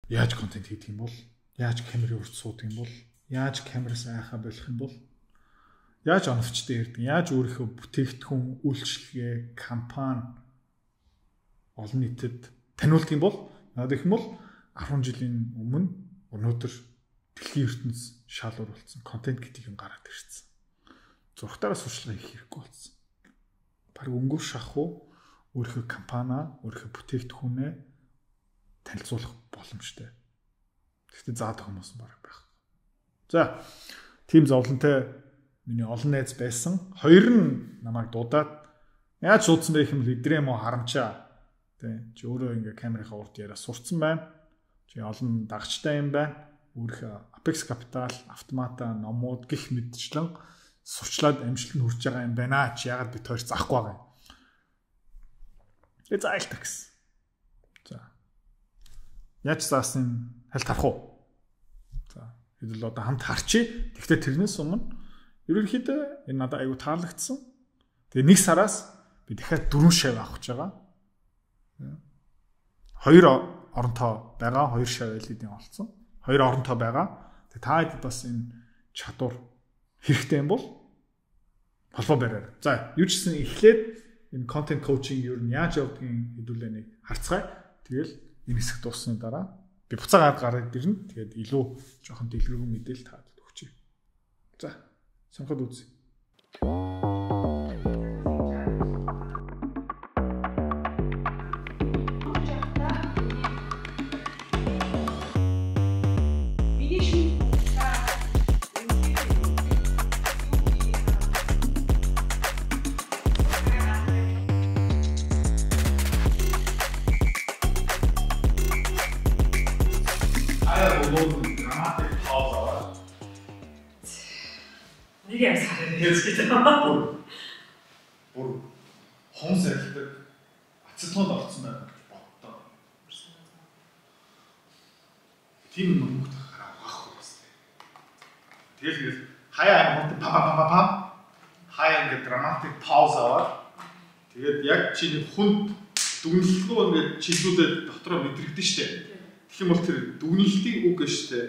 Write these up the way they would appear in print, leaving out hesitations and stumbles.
Яаж контент хийдэг юм бол? Яаж камерын урд суудаг юм бол? Яаж камераас айхаа болох юм бол? Яаж оновчтой ярддаг? Яаж өөрийнхөө бүтээгдэхүүн, үйлчлэгээ, компани олон нийтэд таниулдаг юм бол? Надад их юм бол 10 жилийн өмнө өнөөдөр дэлхийн ертөнц шалуур болсон. Контент гэдэг юм гараад ирсэн. Зургатаараа сурчлага хийх хэрэггүй болсон. Бараг өнгөө шахуу өөрийнхөө компаниа, өөрийнхөө бүтээгдэхүүнээ танилцуулах боломжтой. Гэхдээ заадаг хүмүүс бараг байх. За, тийм зовлонтой миний олон найз байсан. Хоёр нь намайг дуудаад яаж суудсан бэ гэхэл эдрээ мó харамчаа. Тэ чи өөрөө ингээ камерынхаа урд яриа сурцсан байна. Чи олон дагчтай юм байна. Өөрийнхөө Apex Capital, автомата, номууд гих мэдчлэн сурчлаад амжилтанд хүрч байгаа юм байна. Чи яагаад бит хоёр заахгүй байгаа юм? Тэгээ заалтар гэсэн. За. Яаж заасан хальт харах уу? За. Хэдэл одоо хамт харчи. Тэгвэл тэрнээс өмнө ерөнхийдөө энэ надад аягүй таалагдсан. Тэгээ нэг сараас би дахиад 4 шав авах гэж байгаа. 2 оронтой байгаа, 2 шав LED-ийн олцсон. 2 оронтой байгаа. Тэгээ та хэд бас энэ чадвар хэрэгтэй юм бол холбоо бариад. За, юу ч гэсэн эхлээд энэ content coaching юу нь яаж явдгийг хэдүүлээ нэг харцгаая. Тэгэл энэ хэсэг дууссаны дараа би буцаагаад гараад ирнэ. Тэгээд илүү жоохон дэлгэрэнгүй мэдээлэл таад өгчээ. За, сонхоод үзье. Нэг юм сараа бүр хомс арилдаг ацетон орцсон байна гэж боддоо. Тийм нүгт хараа авах хэрэгтэй. Тэгэл хаяа амт па хаяа ингэ драматик пауз аваад тэгээд яг чиний хүнд дүгнэлтгүй ингэ чиглүүлээд дотроо мэдрэгдэн штэ. Тэгэх юм бол тэр дүгнэлтийн үг гэж штэ.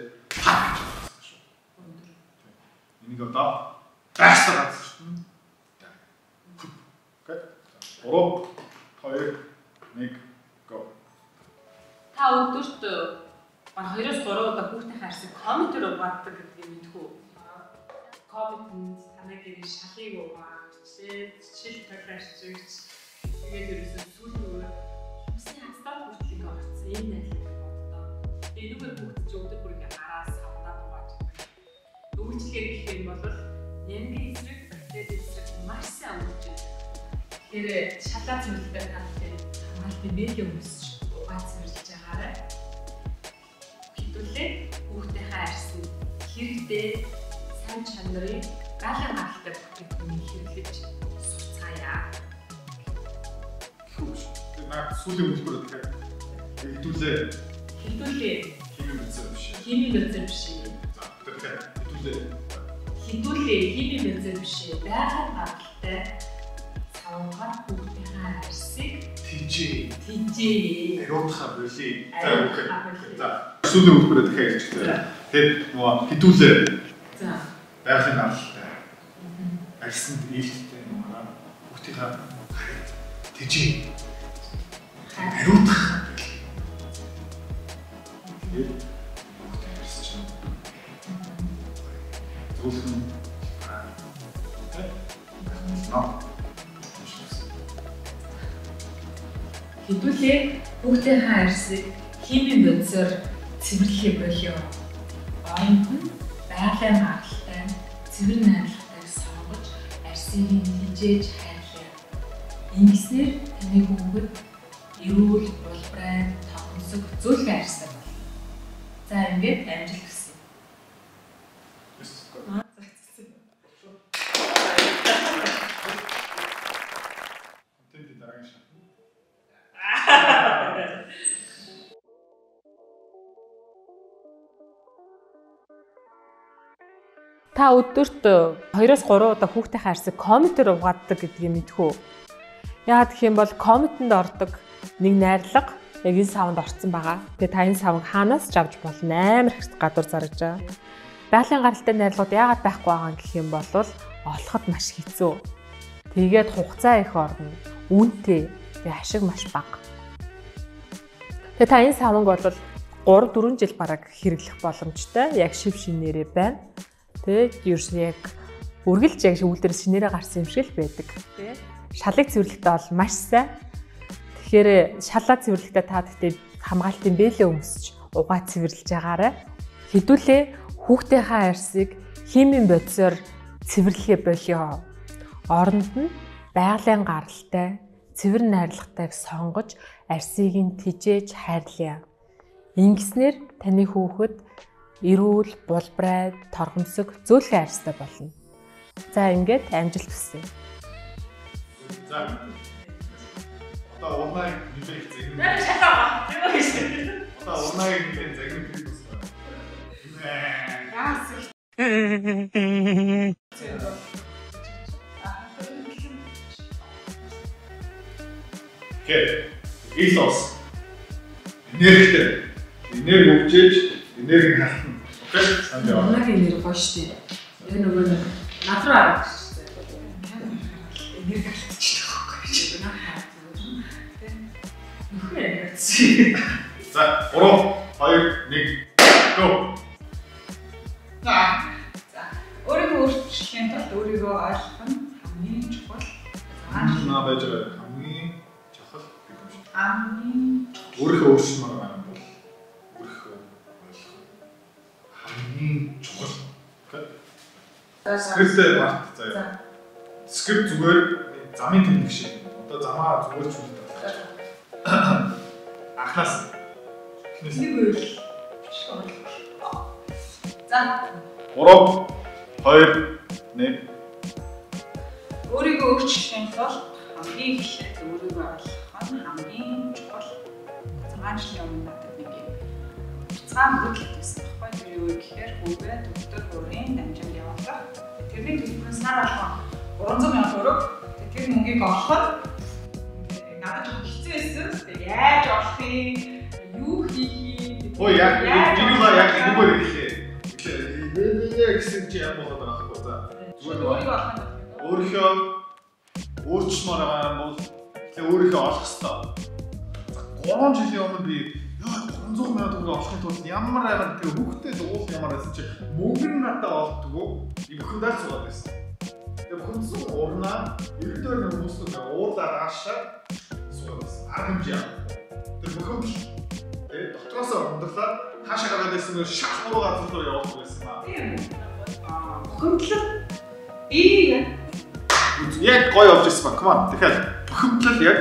Энийг одоо гайхсаад шүү дээ. Окей. 3 2 1 go. Та өдөрт баг 2-3 удаа хүүхдийн харсыг комментээр угаадаг гэдгийг мэдхүү. Коммент таныг гэрээ шалыг угаагч, жишээ тавьж зүгч. Тэгээд ерөөсөө сүүлийн хүмүүсийн хастаа хүртэл орсон энэ найдвар боддоо. Энэгээр хүүхд ч өдөр бүр ингээ гараа савдаа угааж. Үйлчлэгээ гэх юм бол нэмгийн эсрэг, бактери эсрэг маш сайн үүрэж байна. Тэгэхээр шалаа цэвэрлэлтэй таалтай хамгаалтын медиа өмсч угааж цэвэрлэж байгаарай. Хэдүүлээ хүүхдийнхээ арьсны хэрэгтэй сайн чанарыг гаалын гаралтай бүтээгдэхүүнийг хэрэглэж сурцгаая. Наад сүүлийн үйлдвэр тэгэхээр хэдүүлээ химийн бензин биш. За тэгэхээр хэдүүлээ химийн бензин биш. Байгаль гаралтай савгаар хүүхдийнхээ арьсыг тижээ. Ариутгах болий. За окей. За сүүлийн үйлдвэр тэгэхээр тэгээд нөгөө хэдүүлээ. За байгалийн гаралтай арьсанд ээлжтэй нөгөө хүүхдийнхээ тижээ. Ариутгах. Тэгээд зөвхөн хэдүүлээ хүүхдийнхээ арьсыг химийн бензинээр цэвэрлэхээ болио. Ойнх нь байгалийн гаралтай цэвэр найдвартай сонгож арьсыг тижээж хайрлаа. Ингэснээр таны хүүхэд эрүүл, улбрай, тогтмосог зөвхөн арьстай болно. За ингээд амжилт хүсье. Та өдөрт 2-3 удаа хүүхдийн харьсаг комментээр угаадаг гэдгийг мэдхүү. Яагаад гэх юм бол комментэнд ордог нэг найрлага яг энэ савнд орцсон байгаа. Тэгээ та энэ савыг хаанаас ч авч болно. Амар их гадуур зарж байгаа. Байгалийн гаралтай найрлагууд яагаад байхгүй байгаа гэх юм бол олоход маш хэцүү. Тэгээд хугацаа их орно. Үнэтэй. Тэгээ ашиг маш бага. Тэгээ та энэ савнг бол 3-4 жил бараг хэрэглэх боломжтой. Яг шив шинээрээ байна. Тэгээд ерөөс яг үргэлж яг шивүүлдэр шинээрээ гарсан юм шиг л байдаг. Тэ. Шалыг цэвэрлэхдээ бол маш сайн. Тэгэхээр шалаа цэвэрлэхдээ та гэхдээ хамгаалтын бэлээ өмсөж угаа цэвэрлж байгаарай. Хэдүүлээ хүүхдийнхээ арсыг химийн бодисоор цэвэрлэхээ болио. Оронд нь байгалийн гаралтай, цэвэр найрлагатайг сонгож арсыг нь тижээж хайрлая. Ингэснээр таны хүүхэд эрүүл, булбрай, торгомсог, зөөлхөн арстай болно. За ингээд амжилт хүсье. За. Одоо урнаа нэлээд зэгнэ. Одоо урнаа нэлээд зэгнэ гэж байна. Окей. Илос. Энергитэй. Энерги өгчээж, энерги халтна. Окей? Санд яваа. Унагийн энерги гоё шүү дээ. Яг нөгөө над руу арах шүү дээ. Энерги халтчих байхгүй ч юм аа. Нөхөр энерги. За, 3 2 1 go. За. Өөрийгөө өөрчлөхийн тулд өөрийгөө ойлгох нь хамгийн чухал. Наа байж байгаа хамгийн чухал гэдэг юм шиг. Өөрийнхөө өөрчлөлмөр байна бол өөрийнхөө ойлгох хамгийн чухал. Скриптээ багт заяа. Скрипт зүгээр замын тэмдэг шиг. Одоо замаа зүгээр ч үлдэх. Анхаас нэг үйл. За. 3 2 1 Өөрийгөө өөрчлөхийн тулд хамгийн эхлээд өөрийгөө ойлгох нь хамгийн чухал. 6 жилийн өмнө надад нэг юм цаан бүтлэг байсан байхгүй. Тэр юу гэхээр хүүгээ доктор бүрийн дамжинд явуулах. Тэрний төлбөрөөс сар болгон 300,000 төгрөг. Тэр мөнгийг олоход надад жоохон хэцүү байсан. Яаж олох юм? Юу хийх юм? Ой яг энэгээр хэлээ. Гэсэн чи яа болоод байгаа хэрэг за. Өөрийгөө олох нь өөрийнхөө өөрчлөмөр байгаа юм бол тэгээ өөрийнхөө олох хэрэгтэй. 3 жилийн өмнө би 300,000 төгрөг олохын тулд ямар амар тэгээ хүүхдэд уул ямар байсан чи мөнгө нь надад олдгоо би бүхэндээ цугаад байсан. Тэгээ бүхэндээ урнаа ердөө нэг хүмүүсд уурлаар аашаа цугаад байсан. Арга хэмжээ. Тэр бүхэнд тэгээ дотроос ундралаа хаашаа гараад байсан нь шах руу газар руу явах байсан аа. Тийм. Бухимдлал би яг гоё явж ирсэн ба. Come on. Тэгэхээр бухимдлал яг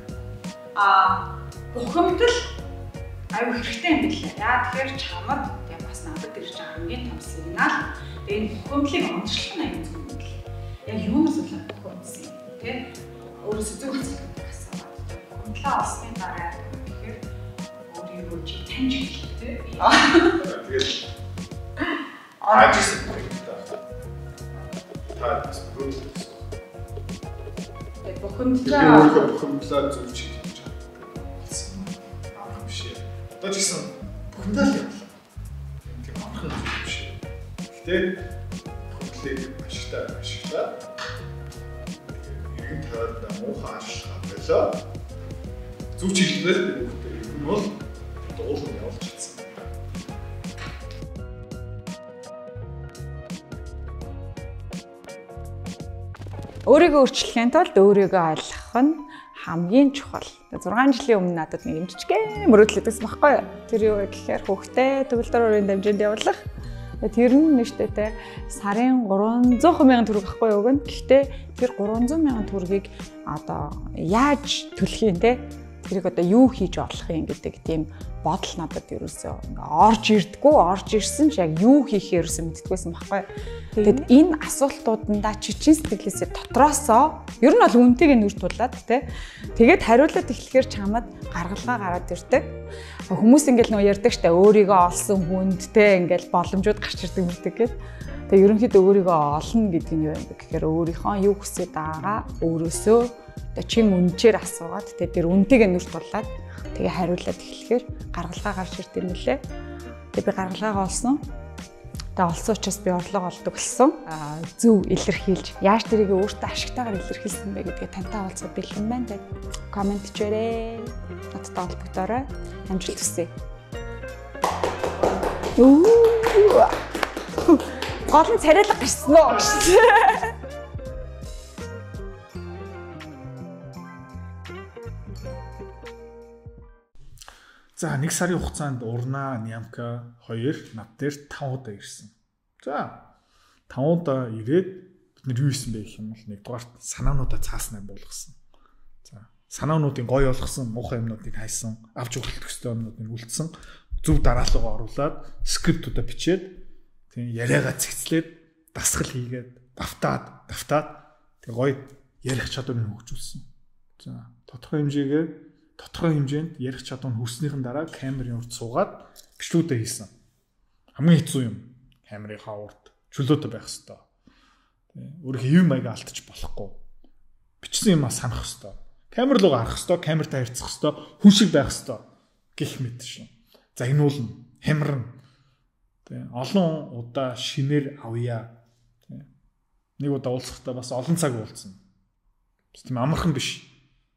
бухимдал аюу хэрэгтэй юм билээ. Яа тэгэхээр чамд яг бас надад ирж байгаа хамгийн том сигнал. Тэгээ энэ бухимдлыг онцлох нь аюу зөв юм билээ. Яг юунаас болоод бухимдсан юм те? Өөрөөсөө зөв хэлцэлтэй асууад. Бухимдлаа олсны дараа тэгэхээр өөрийгөө чи таньж хэлэх те. тэгээд ажиж таас бүгд бухимдлаа зөв чи хийж байгаа. Авшиг. Одоо ч гэсэн бухимдал явлаа. Тийм амархан зүйл биш. Гэтэ бухимдлыг ашиглаа. Иргэн таарда муухай ашиглах байлаа. Зөв чиглэлээр бүгд юм бол дуулан явуулж чадсан. Өөрийгөө өөрчлөхийн тулд өөрийгөө ойлгох нь хамгийн чухал. 6 жилийн өмнө надад нэг юм жижигхэн мөрөөдлөдсөн байхгүй юу? Тэр юу вэ гэхээр хүүхдээ төгөлдөр өрийн дамжинд явуулах. Тэр нь нэштэйтэй сарын 300,000 төгрөг ахгүй юу гэн. Гэхдээ тэр 300,000 төгрөгийг одоо яаж төлөх юм те? Тэрийг одоо юу хийж олох юм гэдэг тийм бодол надад ерөөсөө ингээ орж ирсэн ч яг юу хийхээр ерөөсөө мэддэггүйсэн байхгүй. Тэгэд энэ асуултуудандаа чичийн сэтгэлээсээ дотроосоо ер нь бол үнтэйг нүүр тулаад те. Тэгээд хариулаад эхлэхээр чамд гаргалгаа гараад ирдэг. Хүмүүс ингээл нөө ярьдаг штэ өөрийгөө олсон хүнд те ингээл боломжууд гарч ирдэг мөрдөг гэд. Тэгээ ерөнхийдөө өөрийгөө олно гэдэг нь юу юм бэ гэхээр өөрийнхөө юу хүсэж байгаагаа өөрөөсөө одоо чин үнчээр асуугаад тэр үнтэйгээ нүрт тулаад тэгээ хариулаад эхлэхээр гаргалгаа гарч ирд юм лээ. Тэгээ би гаргалгаагаа олсон. Тэгээ олсон учраас би орлого олдог болсон. Зөв илэрхийлж яаж тэрийг өөртөө ашигтайгаар илэрхийлсэн бэ гэдгээ тантай уулзах бэлэн байна. Комент хийрээ. Надтай холбогдоорой. Амжилт хүсье. Гол нь царайлга гарсан уу? За 1 сарын хугацаанд Урна Нямка 2 над дээр 5 удаа ирсэн. За 5 удаа ирээд бид нар юу хийсэн бэ гэх юм бол нэгдүгээр санаануудаа цааснаа буулгасан. За санаануудын гоё болгосон, муухай юмнуудыг хайсан, авч өгөх төстэй юмнуудыг үлдсэн, зөв дараалалгаа оруулаад скриптуудаа бичээд тийм яриагаа цэгцлээд дасгал хийгээд давтаад тэг гоё ярих чадварыг хөгжүүлсэн. За тодорхой хэмжээнд ярих чадвар нь хүрснийхэн дараа камерын урд суугаад бичлүүдээ хийсэн. Хамгийн хэцүү юм камерынхаа урд чөлөөтэй байх хэрэгтэй. Өөрийнхөө хэв маягаа алдчих болохгүй. Бичсэн юмаа санах хэрэгтэй. Камер руу гарах хэрэгтэй, камертай харьцах хэрэгтэй, хүн шиг байх хэрэгтэй гэх мэт шин. За энэ бол хямран. Олон удаа шинээр авъя. Нэг удаа уулзахдаа бас олон цаг уулзсан. Тийм амархан биш.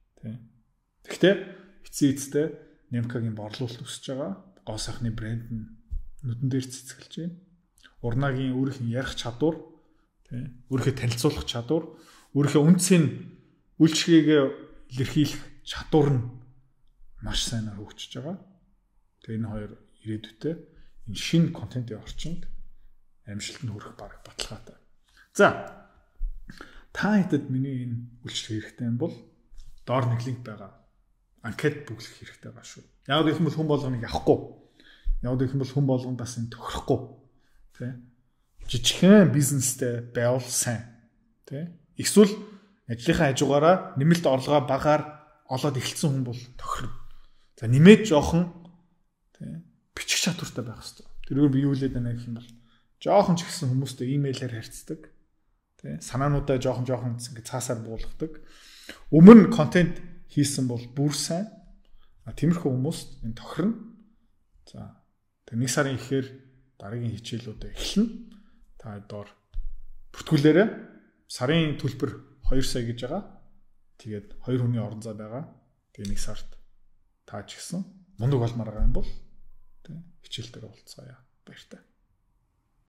Гэхдээ эцсийн Нямкагийн борлуулалт өсөж байгаа. Гоо сайхны брэнд нь нүдэн дээр цэцгэлж байна. Урнагийн өөрийнх нь ярих чадвар, өөрийнхөө танилцуулах чадвар, өөрийнхөө үндсийн үйлчлэгийг илэрхийлэх чадвар нь маш сайнаар хөгжиж байгаа. Тэгээ энэ хоёр ирээдүйдээ энэ шинэ контентын орчинд амжилтанд хүрэх баг баталгаатай. За та хэдэд миний энэ үйлчлэг хэрэгтэй юм бол доор нэг линк байгаа. Анкет бүглэх хэрэгтэй байгаа шүү. Яг гэх юм бол хүн болгоныг авахгүй. Яг гэх юм бол хүн болгонд бас энэ тохирохгүй. Тэ? Жижигхэн бизнестэй байвал сайн. Тэ? Эсвэл ажлынхаа хажуугаараа нэмэлт орлогоо багаар олоод эхэлсэн хүн бол тохирно. За нэмээд жоохон тэ бичих чадвартай байх хэрэгтэй. Тэргээр би юу хэлээд байна гэх юм бол жоохон ч ихсэн хүмүүстэй имэйлээр харьцдаг. Тэ? Санаануудаа жоохон ингэ цаасаар буулгадаг. Өмнө контент хийсэн бол бүр сайн. Тиймэрхүү хүмүүст энэ тохирно. За тэг 1 сарын ихээр дараагийн хичээлүүдээ эхэлнэ. Та доор бүртгүүлээрээ сарын төлбөр 2 сая гэж байгаа. Тэгээд 2 хүний орон зай байгаа. Тэгээ 1 сард та ч гэсэн мундаг болмаар байгаа юм бол тэг хичээл дээр уулзъя. Баяртай.